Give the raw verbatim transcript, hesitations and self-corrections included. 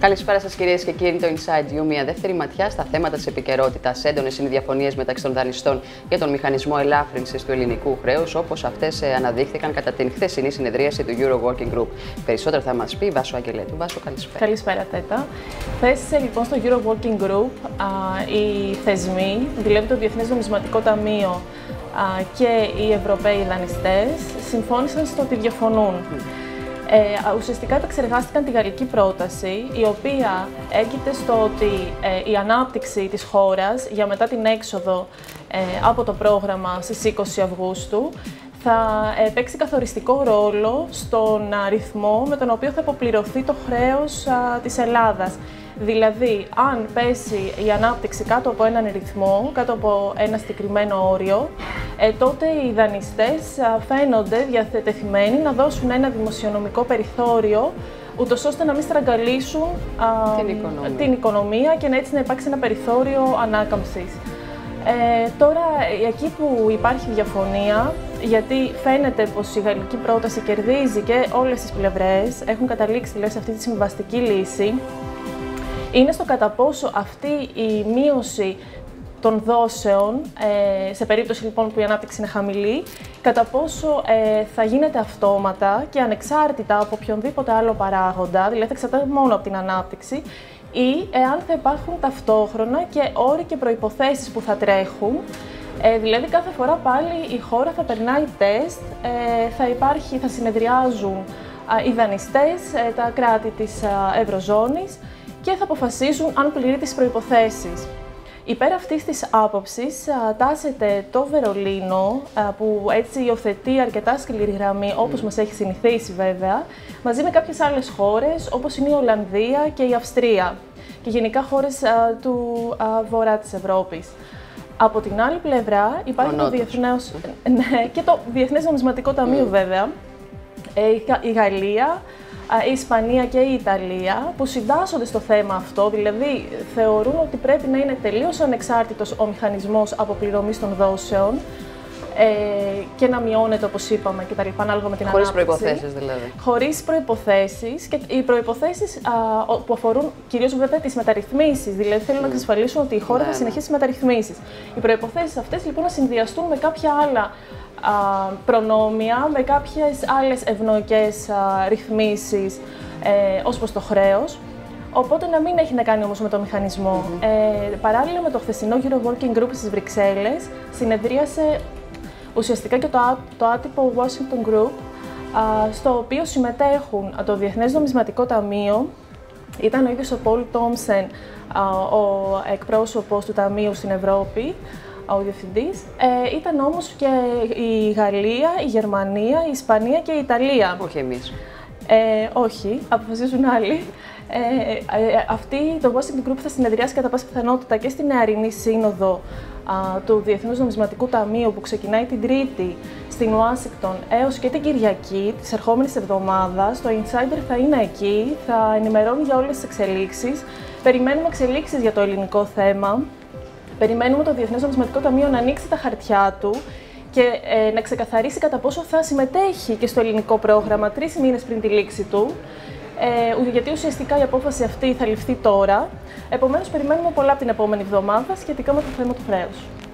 Καλησπέρα σας, κυρίες και κύριοι. Το Inside You, μια δεύτερη ματιά στα θέματα της επικαιρότητας. Έντονες είναι οι διαφωνίες μεταξύ των δανειστών για τον μηχανισμό ελάφρυνσης του ελληνικού χρέους, όπως αυτές αναδείχθηκαν κατά την χθεσινή συνεδρίαση του Euro Working Group. Περισσότερο θα μας πει η Βάσο Αγγελέτου. Βάσο, καλησπέρα. Καλησπέρα, Τέτα. Χθες, λοιπόν, στο Euro Working Group, α, οι θεσμοί, δηλαδή το Διεθνές Νομισματικό Ταμείο α, και οι Ευρωπαίοι δανειστές, συμφώνησαν στο ότι διαφωνούν. Mm. Ε, ουσιαστικά επεξεργάστηκαν τη γαλλική πρόταση, η οποία έγκυται στο ότι ε, η ανάπτυξη της χώρας για μετά την έξοδο ε, από το πρόγραμμα στις είκοσι Αυγούστου θα ε, παίξει καθοριστικό ρόλο στον αριθμό με τον οποίο θα αποπληρωθεί το χρέος α, της Ελλάδας. Δηλαδή, αν πέσει η ανάπτυξη κάτω από έναν ρυθμό, κάτω από ένα συγκεκριμένο όριο, ε, τότε οι δανειστές α, φαίνονται διαθετεθειμένοι να δώσουν ένα δημοσιονομικό περιθώριο, ούτως ώστε να μην στραγγαλίσουν α, την, οικονομία. την οικονομία και να έτσι να υπάρξει ένα περιθώριο ανάκαμψης. Ε, τώρα, εκεί που υπάρχει διαφωνία, γιατί φαίνεται πως η γαλλική πρόταση κερδίζει και όλες τις πλευρές έχουν καταλήξει δηλαδή, σε αυτή τη συμβαστική λύση, είναι στο κατά πόσο αυτή η μείωση των δόσεων, ε, σε περίπτωση λοιπόν που η ανάπτυξη είναι χαμηλή, κατά πόσο ε, θα γίνεται αυτόματα και ανεξάρτητα από οποιονδήποτε άλλο παράγοντα, δηλαδή θα εξαρτάται μόνο από την ανάπτυξη, ή εάν θα υπάρχουν ταυτόχρονα και όροι και προϋποθέσεις που θα τρέχουν. Ε, δηλαδή κάθε φορά πάλι η χώρα θα περνάει τεστ, ε, θα, υπάρχει, θα συνεδριάζουν ε, οι δανειστές, ε, τα κράτη της ε, Ευρωζώνης, και θα αποφασίζουν αν πληρεί τις προϋποθέσεις. Υπέρ αυτής της άποψης τάσεται το Βερολίνο, που έτσι υιοθετεί αρκετά σκληρή γραμμή, όπως mm. μας έχει συνηθίσει βέβαια, μαζί με κάποιες άλλες χώρες, όπως είναι η Ολλανδία και η Αυστρία, και γενικά χώρες του βορρά της Ευρώπης. Από την άλλη πλευρά υπάρχει το Διεθνές, ναι, και το Διεθνές Νομισματικό Ταμείο mm. βέβαια, η Γαλλία, η Ισπανία και η Ιταλία, που συντάσσονται στο θέμα αυτό, δηλαδή θεωρούν ότι πρέπει να είναι τελείως ανεξάρτητος ο μηχανισμός αποπληρωμής των δόσεων ε, και να μειώνεται, όπως είπαμε, και τα λοιπά, ανάλογα με την Χωρίς ανάπτυξη. Χωρίς προϋποθέσεις δηλαδή. Χωρίς προϋποθέσεις, και οι προϋποθέσεις α, που αφορούν κυρίως βέβαια τις μεταρρυθμίσεις, δηλαδή θέλουν mm. να εξασφαλίσουν ότι η χώρα ναι, θα συνεχίσει τις μεταρρυθμίσεις. Οι προϋποθέσεις αυτές λοιπόν να συνδυαστούν με κάποια άλλα α, προνόμια, με κάποιες άλλες ευνοϊκές α, ρυθμίσεις ε, ως προς το χρέος. Οπότε να μην έχει να κάνει όμως με το μηχανισμό. Mm-hmm. ε, παράλληλα με το χθεσινό Euro Working Group στις Βρυξέλλες, συνεδρίασε ουσιαστικά και το, το άτυπο Washington Group, α, στο οποίο συμμετέχουν το Διεθνές Νομισματικό Ταμείο, ήταν ο ίδιος ο Πολ Τόμσεν, ο εκπρόσωπος του Ταμείου στην Ευρώπη, ο διευθυντής, ε, ήταν όμως και η Γαλλία, η Γερμανία, η Ισπανία και η Ιταλία. Όχι εμείς. Ε, όχι, αποφασίζουν άλλοι. Ε, ε, αυτή το Washington Group θα συνεδριάσει κατά πάσα πιθανότητα και στην νεαρινή σύνοδο α, του Διεθνούς Νομισματικού Ταμείου, που ξεκινάει την Τρίτη στην Ουάσιγκτον έως και την Κυριακή της ερχόμενης εβδομάδας. Το Insider θα είναι εκεί, θα ενημερώνει για όλες τις εξελίξεις. Περιμένουμε εξελίξεις για το ελληνικό θέμα. Περιμένουμε το Διεθνές Νομισματικό Ταμείο να ανοίξει τα χαρτιά του και ε, να ξεκαθαρίσει κατά πόσο θα συμμετέχει και στο ελληνικό πρόγραμμα τρεις μήνες πριν τη λήξη του. Ε, γιατί ουσιαστικά η απόφαση αυτή θα ληφθεί τώρα. Επομένως, περιμένουμε πολλά από την επόμενη εβδομάδα σχετικά με το θέμα του χρέους.